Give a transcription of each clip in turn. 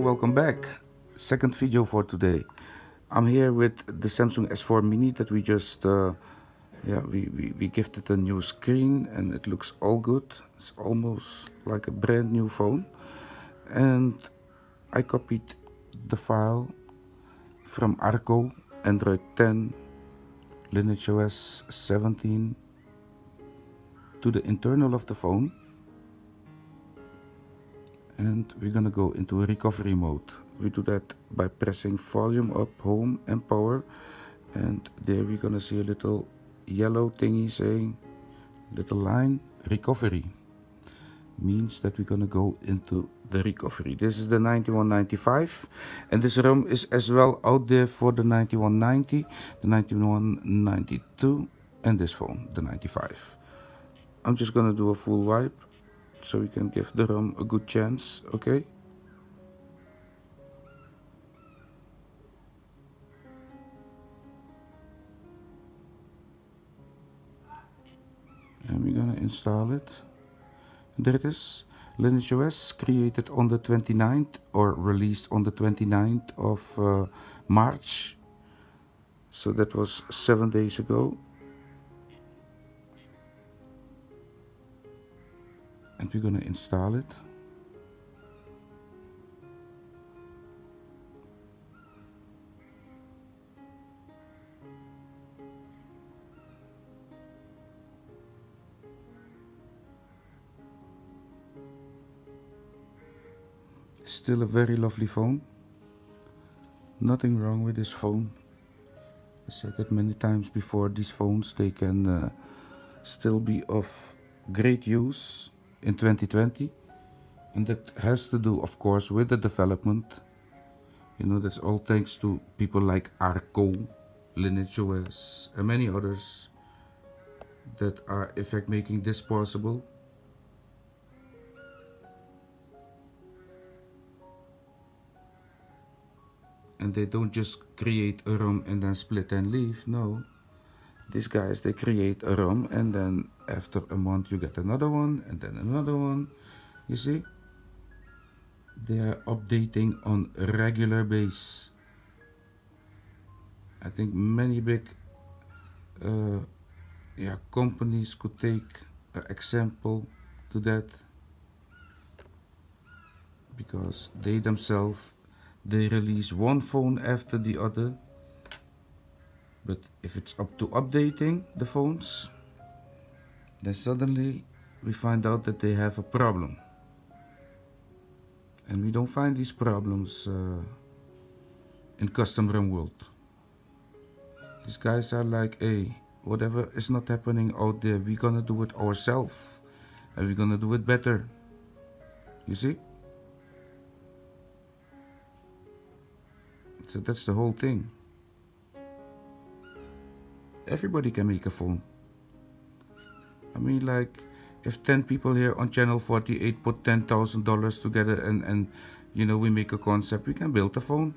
welcome back. Second video for today. I'm here with the Samsung S4 Mini that we just we gifted a new screen and it looks all good. It's almost like a brand new phone. And I copied the file from Arco, Android 10, Lineage OS 17 to the internal of the phone. And we're gonna go into recovery mode. We do that by pressing volume up, home and power, and there we're gonna see a little yellow thingy saying, little line, recovery. Means that we're gonna go into the recovery. This is the 9195, and this ROM is as well out there for the 9190, the 9192, and this phone, the 95. I'm just gonna do a full wipe so we can give the ROM a good chance, okay? And we're gonna install it. There it is. Lineage OS created on the 29th or released on the 29th of March. So that was 7 days ago. And we're gonna install it. Still a very lovely phone. Nothing wrong with this phone. I said that many times before, these phones, they can still be of great use in 2020, and that has to do, of course, with the development. You know, that's all thanks to people like Arco, Lineage OS, and many others that are in fact making this possible. And they don't just create a ROM and then split and leave. No, these guys, they create a ROM and then after a month you get another one and then another one. You see, they are updating on a regular basis. I think many big companies could take an example to that, because they themselves, they release one phone after the other. But if it's up to updating the phones, then suddenly we find out that they have a problem. And we don't find these problems in custom ROM world. These guys are like, hey, whatever is not happening out there, we're gonna do it ourselves. And we're gonna do it better. You see? So that's the whole thing. Everybody can make a phone. I mean, like, if 10 people here on channel 48 put $10,000 together and you know, we make a concept, we can build a phone.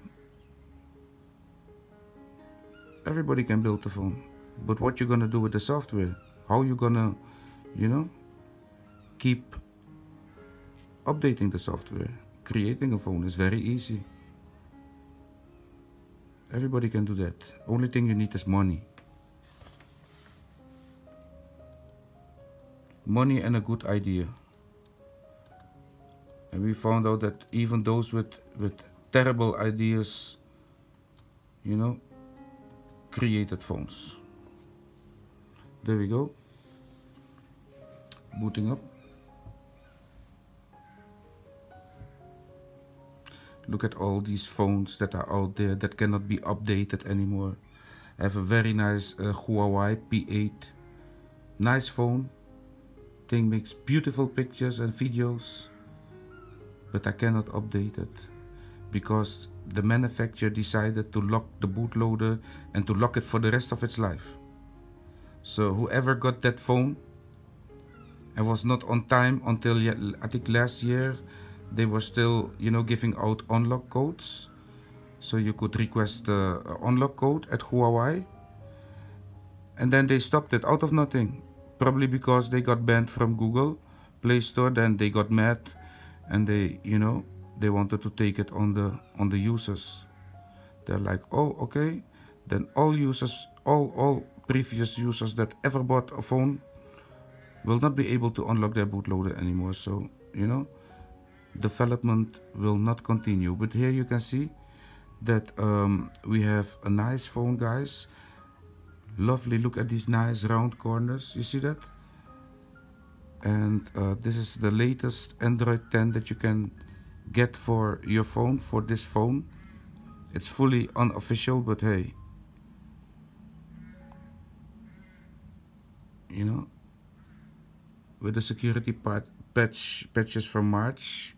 Everybody can build a phone. But what you're gonna do with the software? How you gonna, you know, keep updating the software? Creating a phone is very easy. Everybody can do that. Only thing you need is money. Money and a good idea. And we found out that even those with terrible ideas, you know, created phones. There we go. Booting up. Look at all these phones that are out there that cannot be updated anymore. I have a very nice Huawei P8. Nice phone. Thing makes beautiful pictures and videos. But I cannot update it. Because the manufacturer decided to lock the bootloader and to lock it for the rest of its life. So whoever got that phone and was not on time until, I think last year, they were still, you know, giving out unlock codes. So you could request an unlock code at Huawei. And then they stopped it out of nothing. Probably because they got banned from Google Play Store. Then they got mad and they, you know, they wanted to take it on the users. They're like, oh, okay, then all users, all previous users that ever bought a phone will not be able to unlock their bootloader anymore. So, you know, development will not continue. But here you can see that we have a nice phone, guys. Lovely. Look at these nice round corners. You see that? And this is the latest Android 10 that you can get for your phone, for this phone. It's fully unofficial, but hey, you know, with the security patches from March.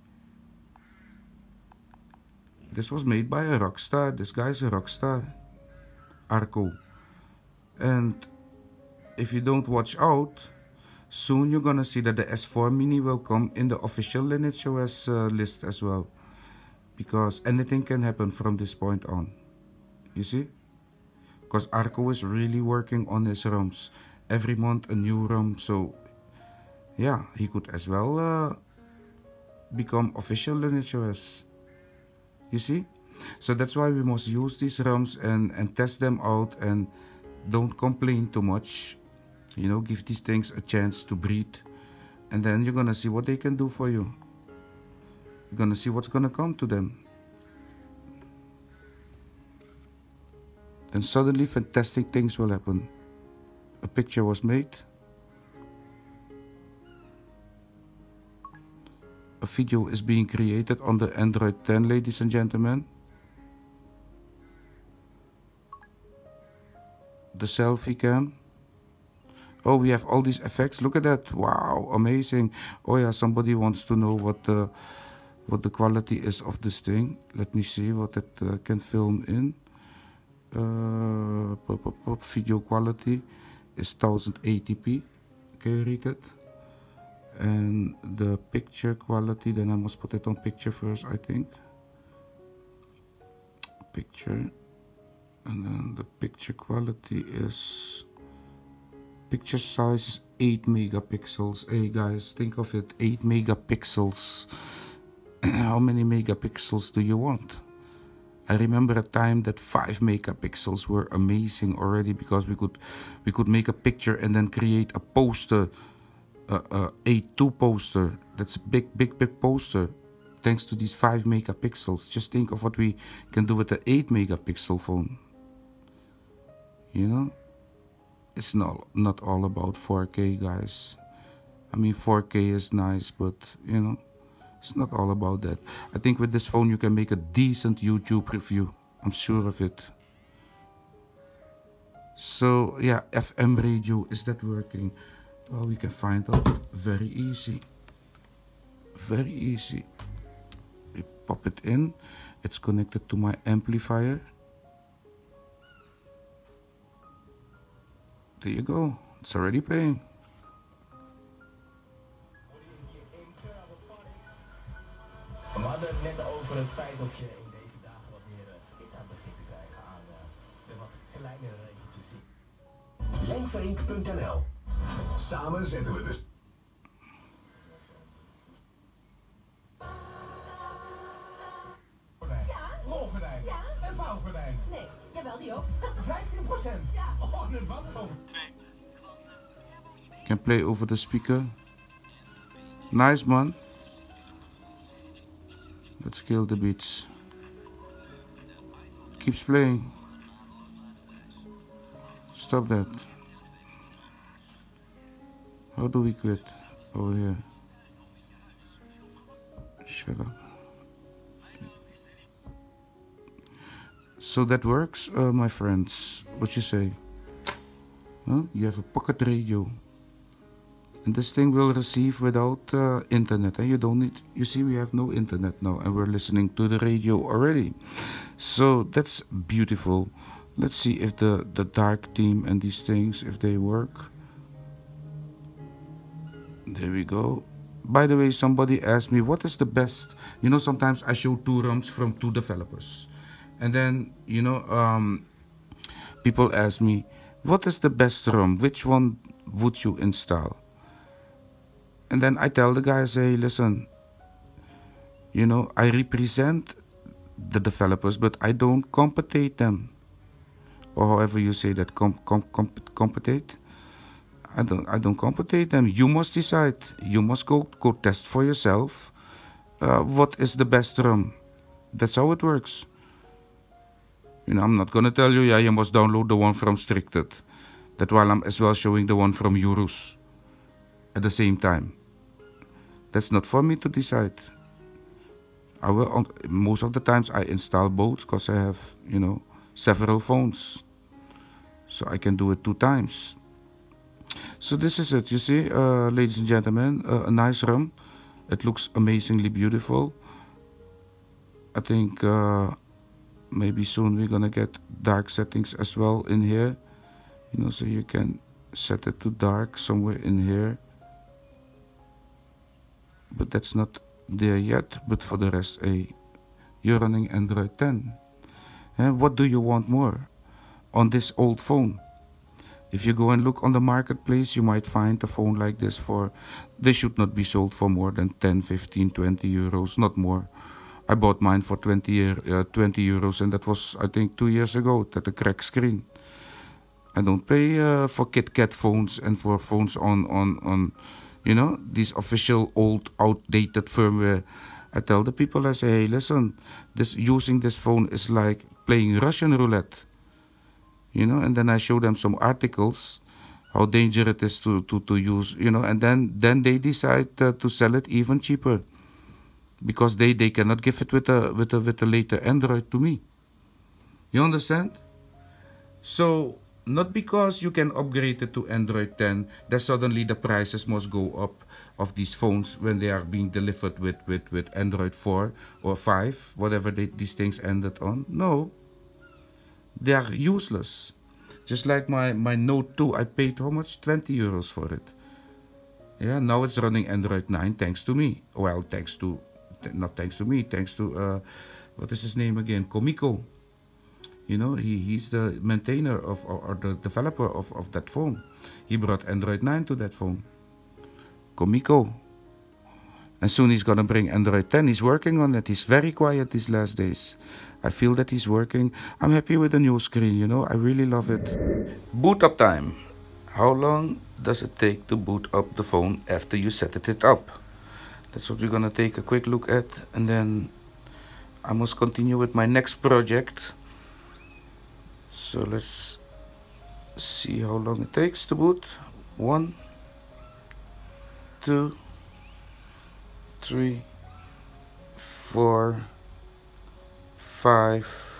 This was made by a rock star. This guy's a rock star, Arco. And if you don't watch out, soon you're gonna see that the S4 Mini will come in the official Lineage OS list as well. Because anything can happen from this point on. You see? Because Arco is really working on his ROMs. Every month a new ROM. So yeah, he could as well become official Lineage OS. You see? So that's why we must use these ROMs and test them out and don't complain too much. You know, give these things a chance to breathe. And then you're gonna see what they can do for you. You're gonna see what's gonna come to them. Then suddenly fantastic things will happen. A picture was made. A video is being created on the Android 10, ladies and gentlemen. The selfie cam. Oh, we have all these effects. Look at that. Wow, amazing. Oh yeah, somebody wants to know what the quality is of this thing. Let me see what it can film in. Video quality is 1080p. Can you read it? And the picture quality, then I must put it on picture first, I think. Picture. And then the picture quality is... Picture size is 8 megapixels. Hey guys, think of it, 8 megapixels. How many megapixels do you want? I remember a time that 5 megapixels were amazing already, because we could make a picture and then create a poster, a A2 poster. That's a big poster, thanks to these 5 megapixels. Just think of what we can do with the 8 megapixel phone. You know, it's not all about 4K, guys. I mean, 4K is nice, but you know, it's not all about that. I think with this phone you can make a decent YouTube review. I'm sure of it. So yeah, FM radio, is that working? Well, we can find out very easy. Very easy. We pop it in. It's connected to my amplifier. There you go. It's already playing. We hadden het net over het feit of je in deze dagen wat meer schik aan begint te krijgen aan de wat kleinere regeltjes zien. Lenkverink.nl. Samen zetten we dus. Rolgordijn. Ja. En vouwgordijn. Nee, jawel, die ook. 15%. Ja. Oh, nu was het over. Can play over the speaker. Nice, man. Let's kill the beats. Keeps playing. Stop that. How do we quit? Over here. Shut up. So that works, my friends. What you say? Huh? You have a pocket radio. And this thing will receive without internet. And you don't need, you see, we have no internet now. And we're listening to the radio already. So that's beautiful. Let's see if the dark theme and these things, if they work. There we go. By the way, somebody asked me, what is the best? You know, sometimes I show 2 ROMs from 2 developers. And then, you know, people ask me, what is the best ROM? Which one would you install? And then I tell the guy, say, listen, You know, I represent the developers, but I don't compensate them, or however you say that, compensate. I don't compensate them. You must decide. You must go test for yourself. What is the best ROM? That's how it works. You know, I'm not gonna tell you, yeah, you must download the one from Stricted. That while I'm as well showing the one from Urus at the same time. That's not for me to decide. I will, most of the times I install both because I have, you know, several phones. So I can do it 2 times. So this is it, you see, ladies and gentlemen, a nice ROM. It looks amazingly beautiful. I think maybe soon we're gonna get dark settings as well in here. You know, so you can set it to dark somewhere in here. But that's not there yet. But for the rest, you're running Android 10. And what do you want more on this old phone? If you go and look on the marketplace, you might find a phone like this for, they should not be sold for more than 10, 15, 20 euros, not more. I bought mine for 20 euros, and that was, I think, 2 years ago, at a cracked screen. I don't pay for KitKat phones and for phones on, you know, these official old, outdated firmware. I tell the people, I say, hey, listen, using this phone is like playing Russian roulette. You know, and then I show them some articles, how dangerous it is to use, you know, and then they decide to sell it even cheaper, because they cannot give it with a later Android to me. You understand? So not because you can upgrade it to Android 10, that suddenly the prices must go up of these phones when they are being delivered with Android 4 or 5, whatever these things ended on. No. They are useless. Just like my Note 2, I paid how much? 20 euros for it. Yeah, now it's running Android 9 thanks to me. Well, not thanks to me, thanks to, what is his name again? Comico. You know, he's the maintainer of, or the developer of that phone. He brought Android 9 to that phone. Comico. And soon he's gonna bring Android 10. He's working on it. He's very quiet these last days. I feel that he's working. I'm happy with the new screen, you know. I really love it. Boot up time. How long does it take to boot up the phone after you set it up? That's what we're gonna take a quick look at. And then I must continue with my next project. So let's see how long it takes to boot. 1, 2, 3, 4, 5,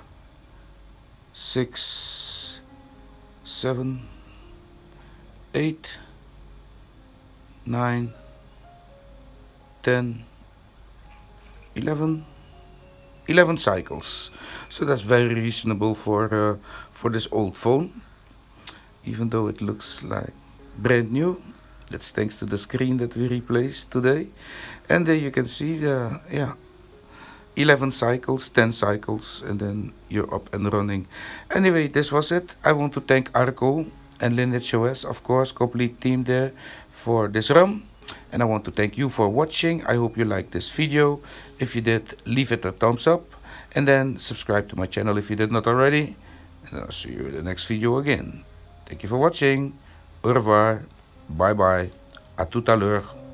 6, 7, 8, 9, 10, 11 cycles. So that's very reasonable for this old phone, even though it looks like brand new. That's thanks to the screen that we replaced today. And there you can see the 11 cycles, 10 cycles, and then you're up and running. Anyway, this was it. I want to thank Arco and Lineage OS, of course, complete team there, for this ROM. And I want to thank you for watching. I hope you liked this video. If you did, leave it a thumbs up. And then subscribe to my channel if you did not already. And I'll see you in the next video again. Thank you for watching. Au revoir. Bye bye. À tout à l'heure.